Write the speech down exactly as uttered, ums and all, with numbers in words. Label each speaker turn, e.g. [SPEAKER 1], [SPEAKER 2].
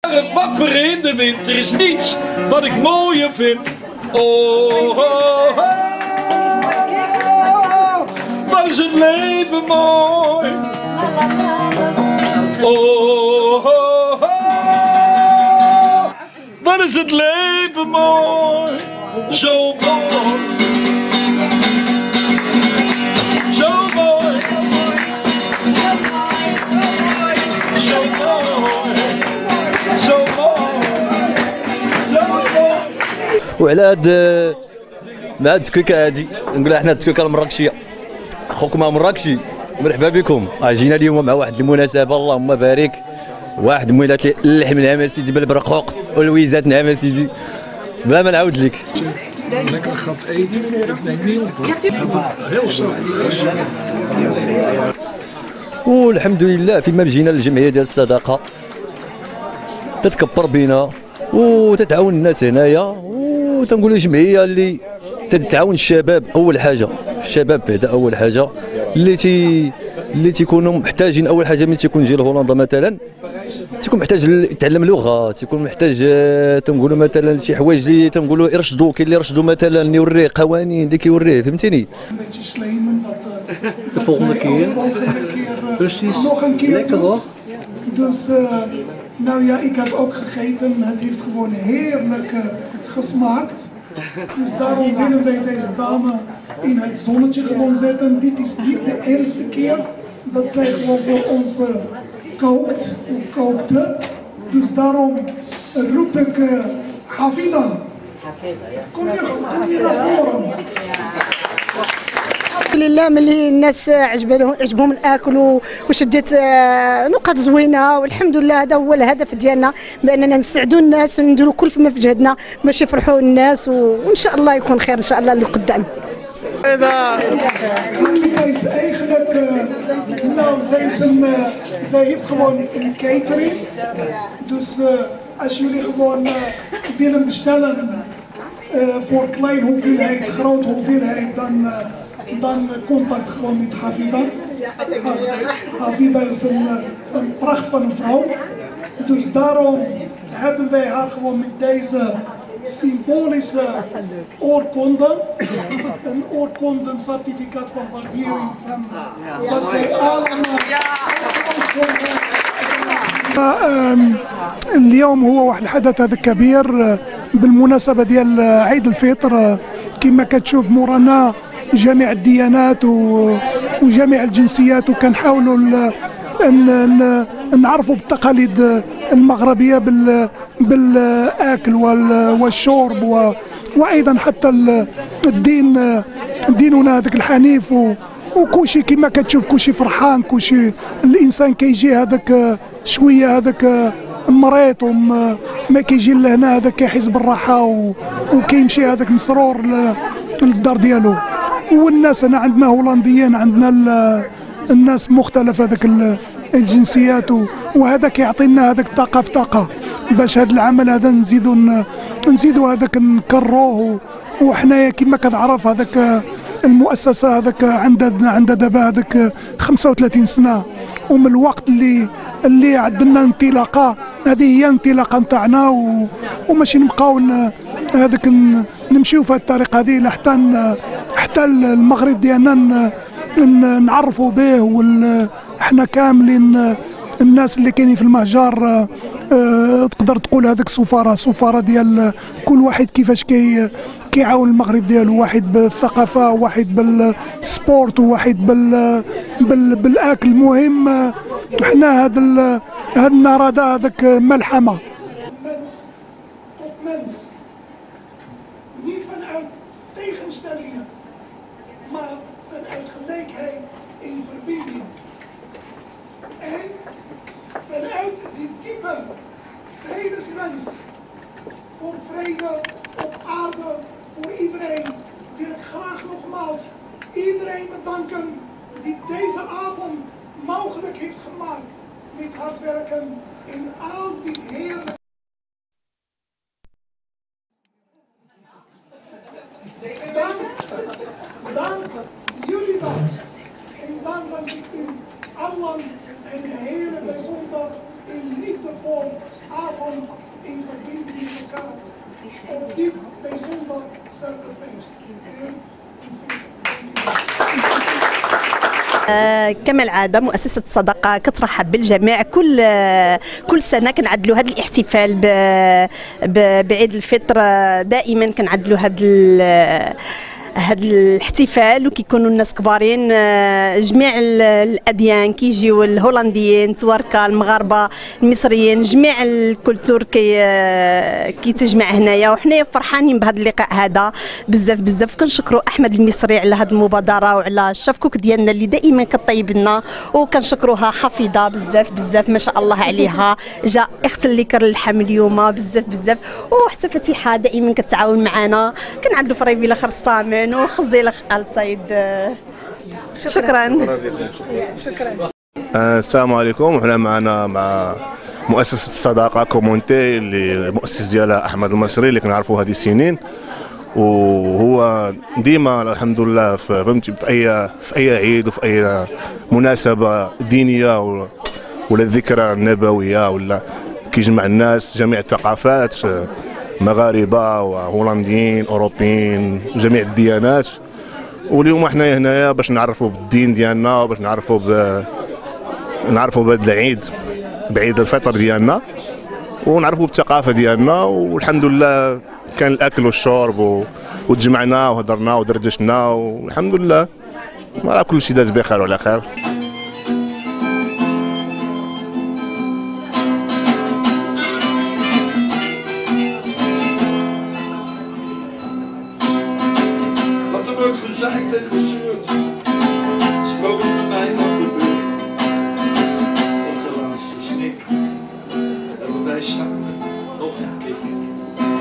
[SPEAKER 1] Het wapperen in de winter is niets wat ik mooier vind. Oh, oh, oh. Wat is het leven mooi. Oh, oh, oh. Wat is het leven mooi. Zo mooi. Zo mooi. Zo mooi. Zo mooi. Zo mooi.
[SPEAKER 2] وعلى هاد مع هاد الدكاكه هادي نقولها حنا الدكاكه المراكشيه اخوكم مراكشي مرحبا بكم. جينا اليوم مع واحد المناسبه اللهم بارك واحد مولات اللحم نعم سيدي بالبرقوق والويزات نعم سيدي بلا ما نعاود لك.
[SPEAKER 3] Lekker gat eten, ik denk niet op. Heel straf.
[SPEAKER 2] والحمد لله فيما جينا للجمعيه ديال الصداقه تتكبر بينا وتتعاون الناس هنايا وتنقولوا جمعيه اللي تتعاون الشباب. اول حاجه الشباب بعدا اول حاجه اللي تي اللي تيكونوا محتاجين. اول حاجه ملي تيكون جاي لهولندا مثلا تيكون محتاج يتعلم لغه، تيكون محتاج تنقولوا مثلا شي حوايج اللي تنقولوا يرشدوا. كاين اللي يرشدوا مثلا يوريه قوانين اللي كيوريه فهمتيني.
[SPEAKER 4] De volgende keer. Precies. Nog een keer. Lekker hoor.
[SPEAKER 5] Dus, uh, nou ja, ik heb ook gegeten. Het heeft gewoon heerlijk uh, gesmaakt. Dus daarom willen wij deze dame in het zonnetje gewoon zetten. Dit is niet de eerste keer dat zij gewoon voor ons uh, kookt of kookte. Dus daarom roep ik uh, Hafida. Kom je, kom je naar voren.
[SPEAKER 6] الحمد لله ملي الناس عجبهم عجبهم الاكل وشديت نقط زوينه والحمد لله هذا هو الهدف ديالنا باننا نسعدوا الناس ونديروا كل ما في جهدنا باش يفرحوا الناس وان شاء الله يكون خير ان شاء الله اللي قدام.
[SPEAKER 5] Is eigenlijk, uh, nou, zij, is een, uh, zij heeft gewoon een catering. Dus uh, als jullie gewoon uh, willen bestellen uh, voor klein hoeveelheid, grote hoeveelheid, dan, uh, dan uh, contact gewoon met Hafida. Hafida is een, uh, een pracht van een vrouw. Dus daarom hebben wij haar gewoon met deze symbolische oorkonde, een oorkondencertificaat van waardering van wat zij allemaal. اليوم هو واحد الحدث هذا كبير بالمناسبة ديال عيد الفطر. كما كتشوف مورانا جميع الديانات وجميع الجنسيات وكنحاولوا نعرفوا بالتقاليد المغربية بالاكل والشرب وايضا حتى الدين ديننا هذاك الحنيف وكلشي كما كتشوف كلشي فرحان كلشي الانسان كيجي هذاك شويه هذاك مريض وما كيجي لهنا هذاك كيحس بالراحه وكيمشي هذاك مسرور للدار ديالو. والناس هنا عندنا هولنديين عندنا الناس مختلف هذاك الجنسيات وهذا كيعطينا هذاك طاقه في طاقه باش هذا العمل هذا نزيدو نزيدو هذاك نكروه. وحنايا كما كتعرف هذاك المؤسسه هذاك عندها عندها دابا هذاك خمسة وثلاثين سنه ومن الوقت اللي اللي عندنا انطلاقه هذه هي الانطلاقه نتاعنا وماشي نبقاو هذاك نمشيو في هذه الطريقه هذه لحتى حتى المغرب ديالنا نعرفوا به. وحنا كاملين الناس اللي كاينين في المهجر أه تقدر تقول هذاك سفاره سفاره ديال كل واحد كيفاش كي كيعاون المغرب ديالو. واحد بالثقافه واحد بالسبورت وواحد بال, بال بالاكل. المهم حنا هذا هذا النهار هذا هذاك ملحمه. Niet vanuit tegenstellingen, maar vanuit gelijkheid in verbinding. En vanuit die diepe vredeswens voor vrede op aarde voor iedereen wil ik graag nogmaals iedereen bedanken die deze avond mogelijk heeft gemaakt met hard werken in al die heerlijke. Dank, dank jullie wel. En dan wens ik u allen een hele bijzonder en liefdevol avond dank in verbinding met elkaar op dit bijzonder sterke feest.
[SPEAKER 7] كما العاده مؤسسه الصدقه كترحب بالجميع. كل كل سنه كنعدلوا هذا الاحتفال بعيد الفطر، دائما كنعدلوا هذا هذا الاحتفال وكيكونوا الناس كبارين جميع الاديان كيجيو، الهولنديين، تواركه، المغاربه، المصريين، جميع الكولتور كي كيتجمع هنايا، وحنايا فرحانين بهذا اللقاء هذا بزاف بزاف. كنشكروا احمد المصري على هذه المبادره وعلى الشفكوك ديالنا اللي دائما كطيب لنا، وكنشكروها حفيظه بزاف بزاف ما شاء الله عليها. جا اخت اللي كر اللحم اليوم بزاف بزاف، وحتى فتيحه دائما كتعاون معنا. كنعدلوا في ريبي الاخر الصامن وخزي الاخ ال سعيد. شكرا شكرا.
[SPEAKER 8] السلام عليكم. وحنا معنا مع مؤسسه الصداقه كومونتي اللي المؤسس ديالها احمد المصري اللي كنعرفوه هذه السنين، وهو ديما الحمد لله فهمتي في اي في اي عيد وفي اي مناسبه دينيه ولا الذكرى النبويه ولا كيجمع الناس جميع الثقافات، مغاربه وهولنديين اوروبيين جميع الديانات. واليوم احنا هنايا باش نعرفوا بالدين ديالنا وباش نعرفوا ب نعرفوا بهذا العيد بعيد الفطر ديالنا ونعرفوا بالثقافه ديالنا. والحمد لله كان الاكل والشرب و... وتجمعنا وهضرنا ودردشنا والحمد لله راه كل شيء داز بخير وعلى خير.
[SPEAKER 1] wordt gezegd en gescheurd. Ze komen bij mij op de beurt. Op de laatste snik hebben wij samen nog een keer